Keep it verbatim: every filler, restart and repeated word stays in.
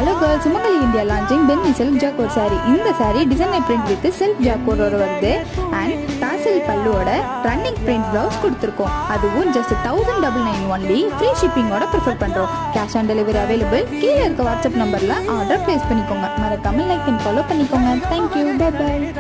Hello girls, Sumangali India launching Benny Self Jacquard saree. இந்த saree designer print with self jacquard ஓட வருது and tassel பல்லுவோட running print blouse கொடுத்திருக்கோம். அதுவும் just one thousand ninety-nine only, free shipping ஓட prefer பண்றோம். Cash on delivery available. கீழ இருக்க WhatsApp நம்பர்ல ஆர்டர் பிளேஸ் பண்ணிக்கோங்க. மறக்காம லைக் and follow பண்ணிக்கோங்க. Thank you. Bye bye.